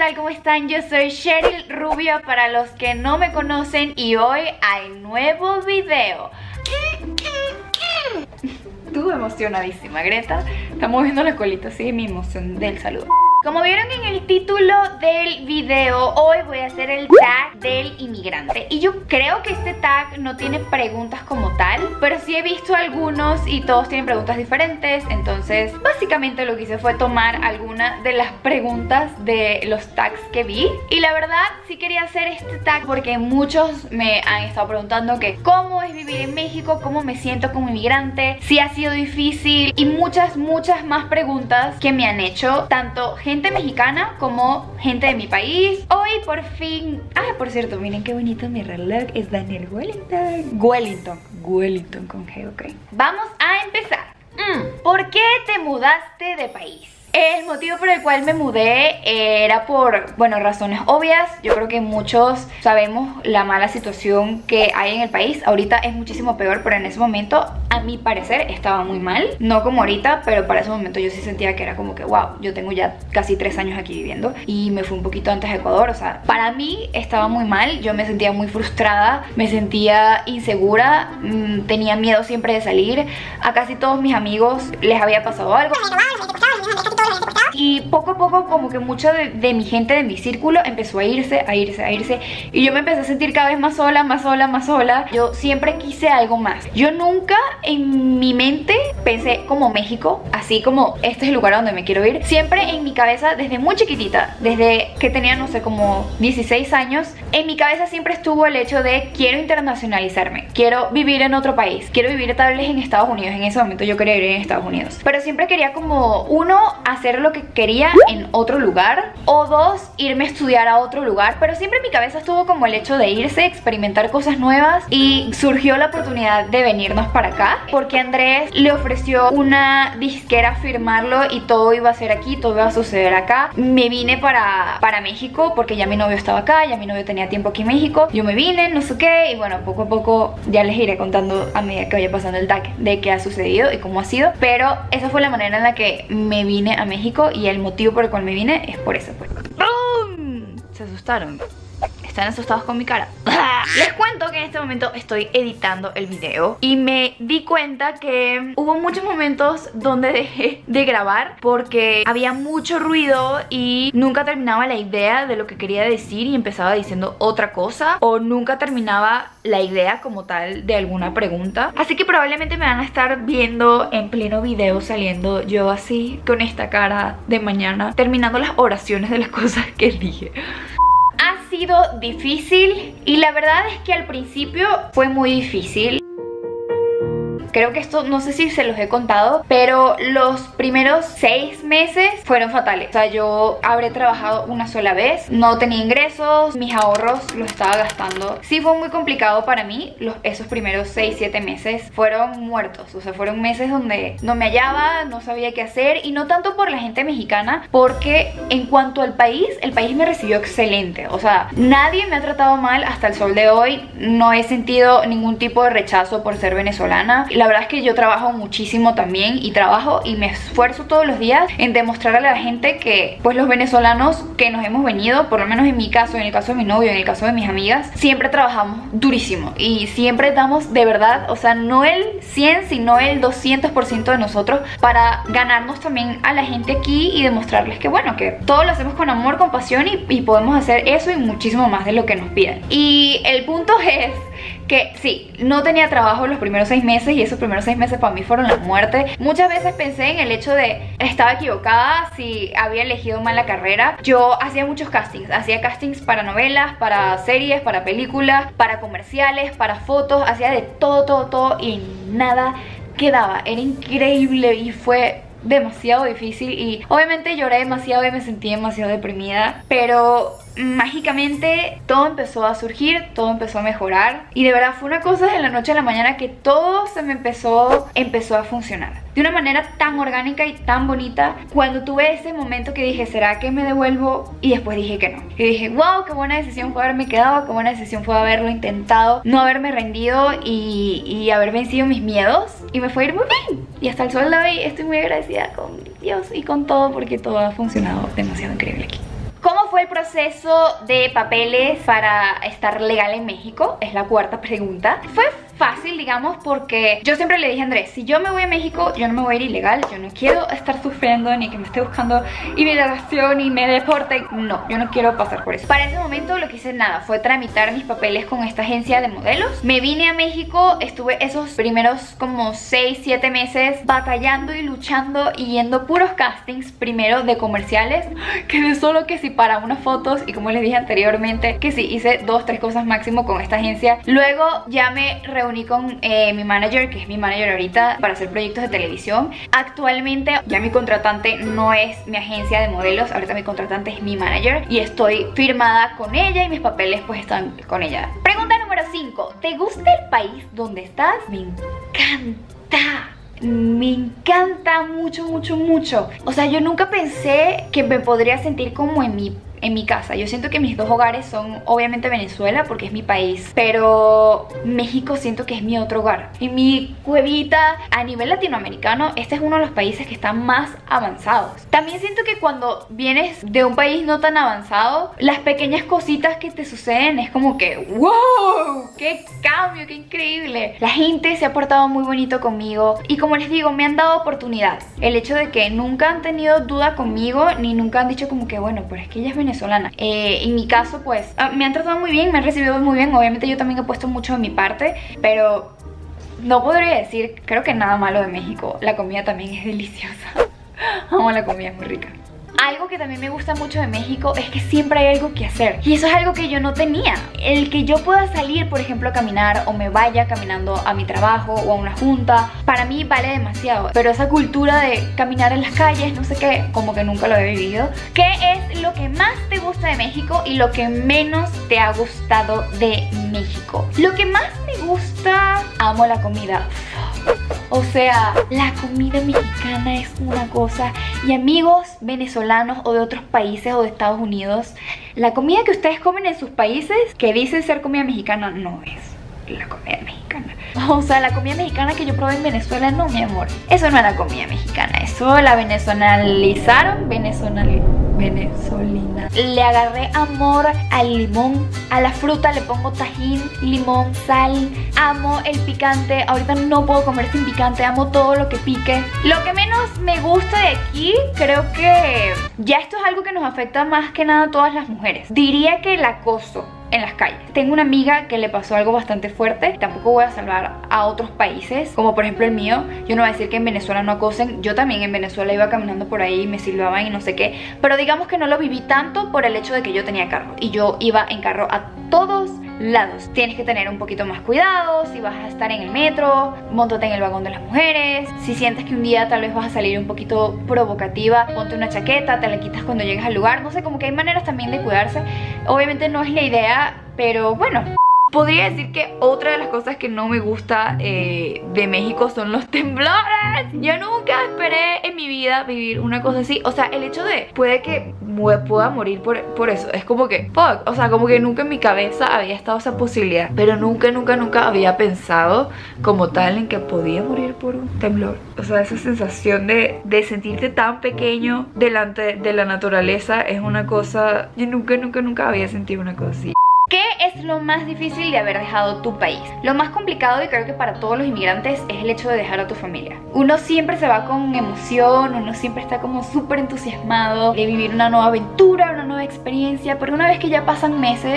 tal? ¿Cómo están? Yo soy Cheryl Rubio para los que no me conocen y hoy hay nuevo video. Estuve emocionadísima, Greta. Está moviendo la colita, sigue mi emoción del saludo. Como vieron en el título del video, hoy voy a hacer el tag del inmigrante. Y yo creo que este tag no tiene preguntas como tal, pero sí he visto algunos y todos tienen preguntas diferentes. Entonces, básicamente lo que hice fue tomar algunas de las preguntas de los tags que vi. Y la verdad, sí quería hacer este tag porque muchos me han estado preguntando que cómo es vivir en México, cómo me siento como inmigrante, si ha sido difícil y muchas más preguntas que me han hecho tanto gente mexicana como gente de mi país. Hoy por fin... por cierto, miren qué bonito mi reloj. Es Daniel Wellington con G, ok. Vamos a empezar. ¿Por qué te mudaste de país? El motivo por el cual me mudé era por, bueno, razones obvias. Yo creo que muchos sabemos la mala situación que hay en el país. Ahorita es muchísimo peor, pero en ese momento, a mi parecer, estaba muy mal. No como ahorita, pero para ese momento yo sí sentía que era como que, wow, yo tengo ya casi 3 años aquí viviendo y me fui un poquito antes a Ecuador. O sea, para mí estaba muy mal. Yo me sentía muy frustrada, me sentía insegura, tenía miedo siempre de salir. A casi todos mis amigos les había pasado algo. Y poco a poco como que mucha de mi gente, de mi círculo, empezó a irse. Y yo me empecé a sentir cada vez más sola. Yo siempre quise algo más. Yo nunca en mi mente pensé como México, así como este es el lugar a donde me quiero ir. Siempre en mi cabeza, desde muy chiquitita, desde que tenía, no sé, como 16 años, en mi cabeza siempre estuvo el hecho de quiero internacionalizarme, quiero vivir en otro país, quiero vivir tal vez en Estados Unidos. En ese momento yo quería vivir en Estados Unidos, pero siempre quería como, uno, hacer lo que quería en otro lugar, o dos, irme a estudiar a otro lugar. Pero siempre en mi cabeza estuvo como el hecho de irse, experimentar cosas nuevas, y surgió la oportunidad de venirnos para acá porque Andrés le ofreció una disquera firmarlo y todo iba a ser aquí, todo iba a suceder acá. Me vine para México porque ya mi novio estaba acá, ya mi novio tenía tiempo aquí en México. Yo me vine, no sé qué, y bueno, poco a poco ya les iré contando a medida que vaya pasando el tag de qué ha sucedido y cómo ha sido. Pero esa fue la manera en la que me vine a México y el motivo por el cual me vine es por eso, pues. ¡Bum! Se asustaron. ¿Están asustados con mi cara? Les cuento que en este momento estoy editando el video y me di cuenta que hubo muchos momentos donde dejé de grabar porque había mucho ruido y nunca terminaba la idea de lo que quería decir y empezaba diciendo otra cosa, o nunca terminaba la idea como tal de alguna pregunta. Así que probablemente me van a estar viendo en pleno video saliendo yo así con esta cara de mañana terminando las oraciones de las cosas que dije. Ha sido difícil y la verdad es que al principio fue muy difícil. Creo que esto, no sé si se los he contado, pero los primeros 6 meses fueron fatales. O sea, yo habré trabajado una sola vez, no tenía ingresos, mis ahorros los estaba gastando. Sí fue muy complicado para mí, esos primeros 6-7 meses fueron muertos. O sea, fueron meses donde no me hallaba, no sabía qué hacer. Y no tanto por la gente mexicana, porque en cuanto al país, el país me recibió excelente. O sea, nadie me ha tratado mal hasta el sol de hoy. No he sentido ningún tipo de rechazo por ser venezolana. La verdad es que yo trabajo muchísimo también y me esfuerzo todos los días en demostrarle a la gente que pues los venezolanos que nos hemos venido, por lo menos en mi caso, en el caso de mi novio, en el caso de mis amigas, siempre trabajamos durísimo y siempre damos de verdad, o sea, no el 100 sino el 200% de nosotros para ganarnos también a la gente aquí y demostrarles que bueno, que todo lo hacemos con amor, con pasión y podemos hacer eso y muchísimo más de lo que nos piden. Y el punto es que sí, no tenía trabajo los primeros 6 meses y esos primeros 6 meses para mí fueron la muerte. Muchas veces pensé en el hecho de estaba equivocada si había elegido mal la carrera. Yo hacía muchos castings, hacía castings para novelas, para series, para películas, para comerciales, para fotos, hacía de todo y nada quedaba. Era increíble y fue demasiado difícil y obviamente lloré demasiado y me sentí demasiado deprimida, pero mágicamente todo empezó a surgir, todo empezó a mejorar y de verdad fue una cosa de la noche a la mañana que todo se me empezó a funcionar de una manera tan orgánica y tan bonita. Cuando tuve ese momento que dije, ¿será que me devuelvo? Y después dije que no. Y dije, wow, qué buena decisión fue haberme quedado, qué buena decisión fue haberlo intentado, no haberme rendido y haber vencido mis miedos. Y me fue a ir muy bien. Y hasta el sol de hoy estoy muy agradecida con Dios y con todo porque todo ha funcionado demasiado increíble aquí. ¿Cómo fue el proceso de papeles para estar legal en México? Es la cuarta pregunta. Fue fácil, digamos, porque yo siempre le dije a Andrés, si yo me voy a México, yo no me voy a ir ilegal, yo no quiero estar sufriendo ni que me esté buscando inmigración y me deporten. No, yo no quiero pasar por eso. Para ese momento lo que hice nada fue tramitar mis papeles con esta agencia de modelos. Me vine a México, estuve esos primeros como 6-7 meses batallando y luchando y yendo puros castings, primero de comerciales, que de solo que sí para unas fotos, y como les dije anteriormente, que sí hice 2-3 cosas máximo con esta agencia. Luego ya me reuní con mi manager, que es mi manager ahorita, para hacer proyectos de televisión. Actualmente ya mi contratante no es mi agencia de modelos, ahorita mi contratante es mi manager y estoy firmada con ella y mis papeles pues están con ella. Pregunta número 5. ¿Te gusta el país donde estás? Me encanta. Me encanta mucho, mucho, mucho. O sea, yo nunca pensé que me podría sentir como en mi casa. Yo siento que mis dos hogares son obviamente Venezuela, porque es mi país, pero México siento que es mi otro hogar, y mi cuevita. A nivel latinoamericano, este es uno de los países que están más avanzados. También siento que cuando vienes de un país no tan avanzado, las pequeñas cositas que te suceden es como que ¡wow! ¡Qué cambio! ¡Qué increíble! La gente se ha portado muy bonito conmigo y, como les digo, me han dado oportunidad. El hecho de que nunca han tenido duda conmigo, ni nunca han dicho como que bueno, pero es que ella es venezolana. En mi caso pues me han tratado muy bien, me han recibido muy bien. Obviamente yo también he puesto mucho de mi parte, pero no podría decir, creo que nada malo de México. La comida también es deliciosa. Amo la comida, es muy rica. Algo que también me gusta mucho de México es que siempre hay algo que hacer, y eso es algo que yo no tenía. El que yo pueda salir, por ejemplo, a caminar, o me vaya caminando a mi trabajo o a una junta, para mí vale demasiado. Pero esa cultura de caminar en las calles, no sé qué, como que nunca lo he vivido. ¿Qué es lo que más te gusta de México y lo que menos te ha gustado de México? Lo que más me gusta, amo la comida. O sea, la comida mexicana es una cosa. Y amigos venezolanos o de otros países o de Estados Unidos, la comida que ustedes comen en sus países, que dicen ser comida mexicana, no es la comida mexicana. O sea, la comida mexicana que yo probé en Venezuela, no, mi amor, eso no era comida mexicana. Eso la venezolanizaron, venezolina. Le agarré amor al limón, a la fruta le pongo tajín, limón, sal. Amo el picante, ahorita no puedo comer sin picante, amo todo lo que pique. Lo que menos me gusta de aquí, creo que ya esto es algo que nos afecta más que nada a todas las mujeres. Diría que el acoso en las calles. Tengo una amiga que le pasó algo bastante fuerte. Tampoco voy a salvar a otros países, como por ejemplo el mío. Yo no voy a decir que en Venezuela no acosen. Yo también en Venezuela iba caminando por ahí y me silbaban y no sé qué, pero digamos que no lo viví tanto por el hecho de que yo tenía carro y yo iba en carro a todos lados. Tienes que tener un poquito más cuidado. Si vas a estar en el metro, móntate en el vagón de las mujeres. Si sientes que un día tal vez vas a salir un poquito provocativa, ponte una chaqueta, te la quitas cuando llegues al lugar. No sé, como que hay maneras también de cuidarse. Obviamente no es la idea, pero bueno. Podría decir que otra de las cosas que no me gusta de México son los temblores. Yo nunca esperé en mi vida vivir una cosa así. O sea, el hecho de puede que pueda morir por eso, es como que fuck. O sea, como que nunca en mi cabeza había estado esa posibilidad, pero nunca había pensado como tal en que podía morir por un temblor. O sea, esa sensación de sentirte tan pequeño delante de la naturaleza es una cosa. Yo nunca había sentido una cosa así. ¿Qué es lo más difícil de haber dejado tu país? Lo más complicado, y creo que para todos los inmigrantes, es el hecho de dejar a tu familia. Uno siempre se va con emoción, uno siempre está como súper entusiasmado de vivir una nueva aventura, una nueva experiencia, pero una vez que ya pasan meses,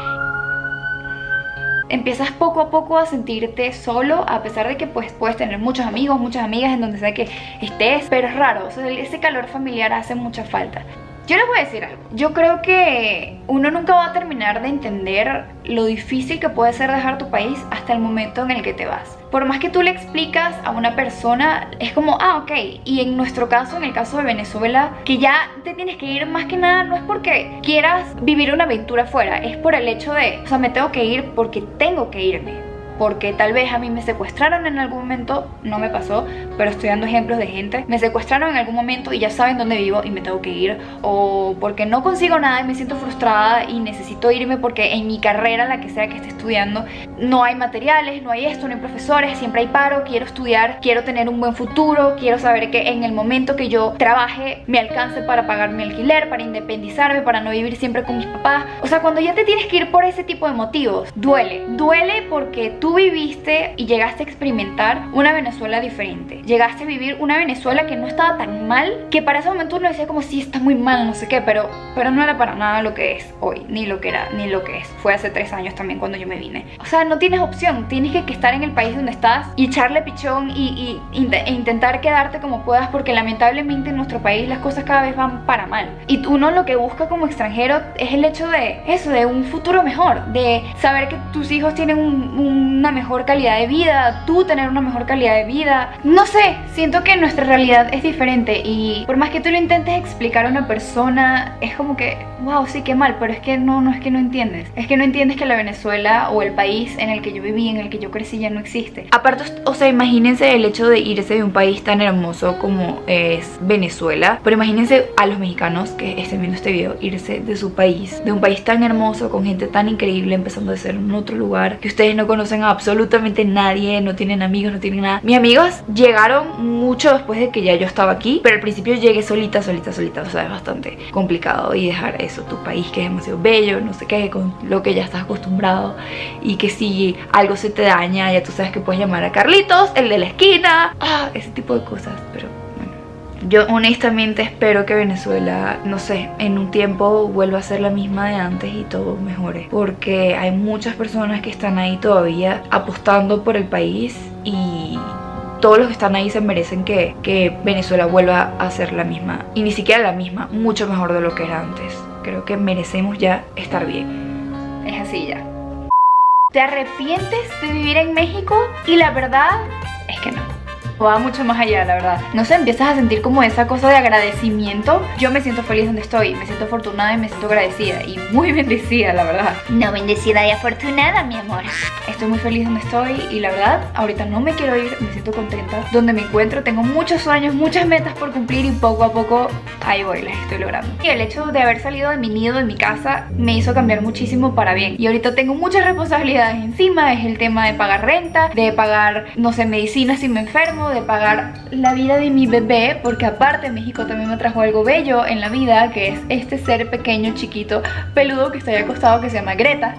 empiezas poco a poco a sentirte solo, a pesar de que pues puedes tener muchos amigos, muchas amigas en donde sea que estés, pero es raro. O sea, ese calor familiar hace mucha falta. Yo les voy a decir algo. Yo creo que uno nunca va a terminar de entender lo difícil que puede ser dejar tu país hasta el momento en el que te vas. Por más que tú le explicas a una persona, es como, ok. Y en nuestro caso, en el caso de Venezuela, que ya te tienes que ir, más que nada no es porque quieras vivir una aventura afuera, es por el hecho de, o sea, me tengo que ir porque tengo que irme. Porque tal vez a mí me secuestraron en algún momento, no me pasó, pero estoy dando ejemplos de gente. Me secuestraron en algún momento y ya saben dónde vivo y me tengo que ir. O porque no consigo nada y me siento frustrada y necesito irme porque en mi carrera, la que sea que esté estudiando, no hay materiales, no hay esto, no hay profesores, siempre hay paro, quiero estudiar, quiero tener un buen futuro, quiero saber que en el momento que yo trabaje me alcance para pagar mi alquiler, para independizarme, para no vivir siempre con mis papás. O sea, cuando ya te tienes que ir por ese tipo de motivos, duele porque tú viviste y llegaste a experimentar una Venezuela diferente, llegaste a vivir una Venezuela que no estaba tan mal, que para ese momento uno decía como sí, está muy mal, no sé qué, pero no era para nada lo que es hoy, ni lo que era, ni lo que es. Fue hace 3 años también cuando yo me vine. O sea, no tienes opción, tienes que estar en el país donde estás y echarle pichón e intentar quedarte como puedas, porque lamentablemente en nuestro país las cosas cada vez van para mal. Y uno lo que busca como extranjero es el hecho de eso, de un futuro mejor, de saber que tus hijos tienen una mejor calidad de vida, tú tener una mejor calidad de vida. No sé, siento que nuestra realidad es diferente y por más que tú lo intentes explicar a una persona, es como que, wow, sí, qué mal, pero es que no es que no entiendes. Es que no entiendes que la Venezuela o el país en el que yo viví, en el que yo crecí, ya no existe. Aparte, o sea, imagínense el hecho de irse de un país tan hermoso como es Venezuela, pero imagínense a los mexicanos que estén viendo este video, irse de su país, de un país tan hermoso, con gente tan increíble, empezando de ser en otro lugar, que ustedes no conocen a absolutamente nadie, no tienen amigos, no tienen nada. Mis amigos llegaron mucho después de que ya yo estaba aquí, pero al principio llegué solita, o sea, es bastante complicado y dejar eso, tu país que es demasiado bello, no sé qué, con lo que ya estás acostumbrado, y que si algo se te daña, ya tú sabes que puedes llamar a Carlitos, el de la esquina, ese tipo de cosas. Pero bueno, yo honestamente espero que Venezuela, no sé, en un tiempo vuelva a ser la misma de antes y todo mejore, porque hay muchas personas que están ahí todavía apostando por el país y todos los que están ahí se merecen que Venezuela vuelva a ser la misma, y ni siquiera la misma, mucho mejor de lo que era antes. Creo que merecemos ya estar bien. Es así ya. ¿Te arrepientes de vivir en México? Y la verdad es que no. Va mucho más allá, la verdad. No sé, empiezas a sentir como esa cosa de agradecimiento. Yo me siento feliz donde estoy, me siento afortunada y me siento agradecida y muy bendecida, la verdad. No, bendecida y afortunada, mi amor. Estoy muy feliz donde estoy y la verdad, ahorita no me quiero ir, me siento contenta donde me encuentro. Tengo muchos sueños, muchas metas por cumplir y poco a poco ahí voy, las estoy logrando. Y el hecho de haber salido de mi nido, de mi casa, me hizo cambiar muchísimo para bien. Y ahorita tengo muchas responsabilidades encima. Es el tema de pagar renta, de pagar, no sé, medicinas si me enfermo, de pagar la vida de mi bebé, porque aparte México también me trajo algo bello en la vida, que es este ser pequeño, chiquito, peludo que está ahí acostado, que se llama Greta.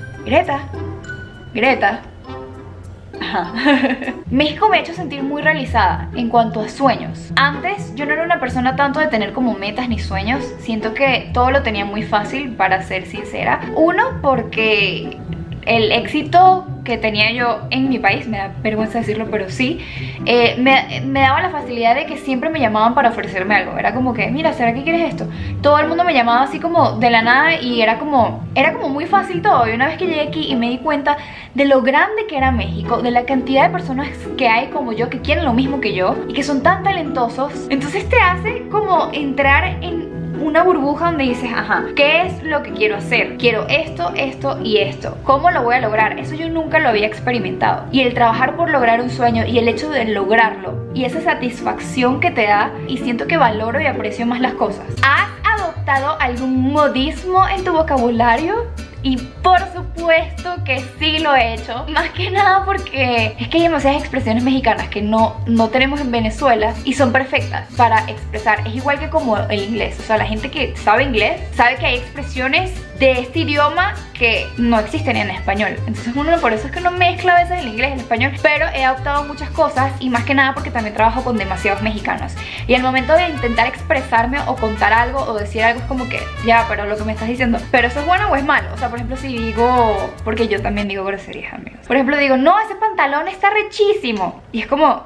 Greta. Ajá. México me ha hecho sentir muy realizada en cuanto a sueños. Antes yo no era una persona tanto de tener como metas ni sueños. Siento que todo lo tenía muy fácil, para ser sincera. Uno, porque el éxito que tenía yo en mi país, me da vergüenza decirlo, pero sí, me daba la facilidad de que siempre me llamaban para ofrecerme algo. Era como que, mira, ¿será que quieres esto? Todo el mundo me llamaba así como de la nada y era como muy fácil todo. Y una vez que llegué aquí y me di cuenta de lo grande que era México, de la cantidad de personas que hay como yo, que quieren lo mismo que yo y que son tan talentosos, entonces te hace como entrar en una burbuja donde dices, ajá, ¿qué es lo que quiero hacer? Quiero esto, esto y esto. ¿Cómo lo voy a lograr? Eso yo nunca lo había experimentado. Y el trabajar por lograr un sueño y el hecho de lograrlo y esa satisfacción que te da, y siento que valoro y aprecio más las cosas. ¿Has adoptado algún modismo en tu vocabulario? Y por supuesto que sí lo he hecho. Más que nada porque es que hay demasiadas expresiones mexicanas que no tenemos en Venezuela y son perfectas para expresar. Es igual que como el inglés. O sea, la gente que sabe inglés sabe que hay expresiones de este idioma que no existen en español. Entonces uno por eso es que uno mezcla a veces el inglés y el español. Pero he adoptado muchas cosas, y más que nada porque también trabajo con demasiados mexicanos. Y al momento de intentar expresarme o contar algo o decir algo es como que, ya, pero lo que me estás diciendo, ¿pero eso es bueno o es malo? O sea, por ejemplo, si digo, porque yo también digo groserías, amigos. Por ejemplo, digo, no, ese pantalón está rechísimo. Y es como,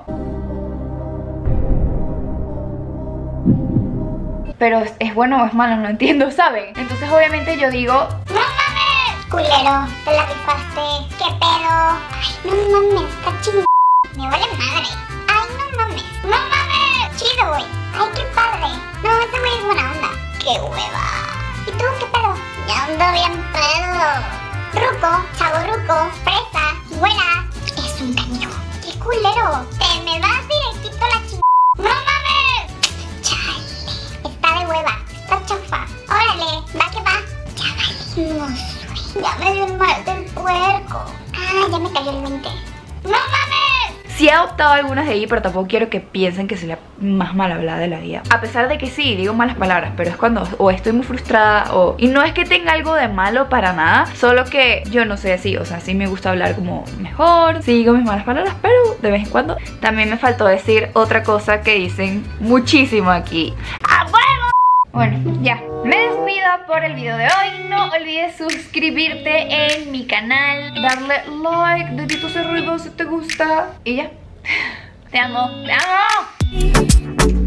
pero ¿es bueno o es malo? No entiendo, ¿saben? Entonces obviamente yo digo, ¡no mames! Culero, te la rifaste. ¿Qué pedo? Ay, no mames, está chingón. Me vale madre. Ay, no mames. ¡No mames! Chido, güey. Ay, qué padre. No, ese güey es buena onda. ¡Qué hueva! ¿Y tú qué pedo? Ya ando bien pedo. Ruco, chavorruco, fresa, güera. Es un canijo. ¡Qué culero! Te me vas directito a la chingada. ¡No mames! Chale. Está de hueva. Está chafa. Órale, va que va. Ya valimos, güey. Ya me dio el mal del puerco. Ay, ya me cayó el 20. ¡No mames! Sí he adoptado algunas de ahí, pero tampoco quiero que piensen que soy la más mal hablada de la vida. A pesar de que sí, digo malas palabras, pero es cuando o estoy muy frustrada o... Y no es que tenga algo de malo para nada, solo que yo no sé si, o sea, sí me gusta hablar como mejor, sí digo mis malas palabras, pero de vez en cuando. También me faltó decir otra cosa que dicen muchísimo aquí. ¡A huevo! Bueno, ya, me despido por el video de hoy. No olvides suscribirte en mi canal, darle like, deditos de ruido si te gusta. Y ya, te amo, te amo.